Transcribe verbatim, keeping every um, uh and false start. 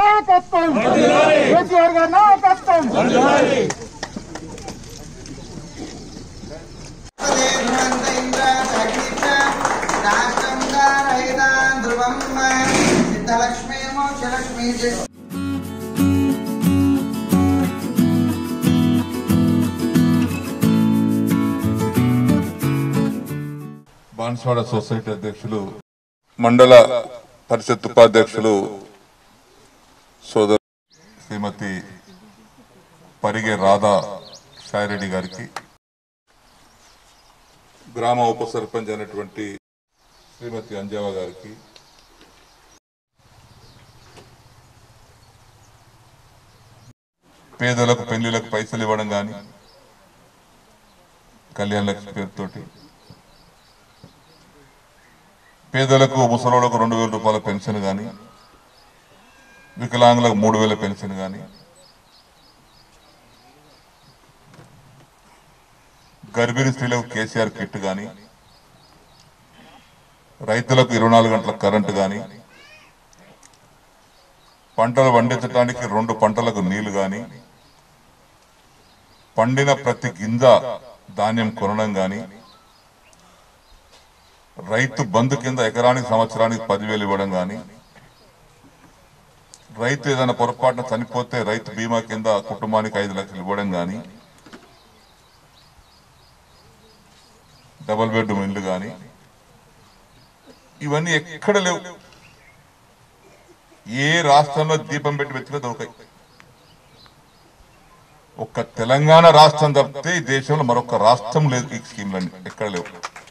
నాయకత్వం కేసీఆర్ గారి నాయకత్వం బాన్స్వాడ సొసైటీ అధ్యక్షులు మండల పరిషత్ ఉపాధ్యక్షులు సోదరు శ్రీమతి పరిగే రాధా సాయిరెడ్డి గారికి, గ్రామ ఉప సర్పంచ్ అయినటువంటి శ్రీమతి అంజావ గారికి, పేదలకు పెళ్లిలకు పైసలు ఇవ్వడం కానీ కళ్యాణ లక్ష్మి పేరుతోటి, పేదలకు ముసలోళ్లకు రెండు వేల రూపాయల పెన్షన్ కానీ, వికలాంగులకు మూడు వేల పెన్షన్ కానీ, గర్భిణీ స్త్రీలకు కేసీఆర్ కిట్ కానీ, రైతులకు ఇరవై నాలుగు గంటల కరెంటు కానీ, పంటలు పండించడానికి రెండు పంటలకు నీళ్లు కానీ, పండిన ప్రతి గింజ ధాన్యం కొనడం కానీ, రైతు బంధు కింద ఎకరానికి సంవత్సరానికి పదివేలు ఇవ్వడం కానీ, రైతు ఏదైనా పొరపాటున చనిపోతే రైతు బీమా కింద కుటుంబానికి ఐదు లక్షలు ఇవ్వడం కానీ, డబుల్ బెడ్రూమ్ ఇల్లు కానీ, ఇవన్నీ ఎక్కడ లేవు. ఏ రాష్ట్రంలో దీపం పెట్టి వెతికినా దొరకాయి. ఒక్క తెలంగాణ రాష్ట్రం తప్పితే ఈ దేశంలో మరొక రాష్ట్రం లేదు ఈ స్కీమ్లన్నీ, ఎక్కడ లేవు.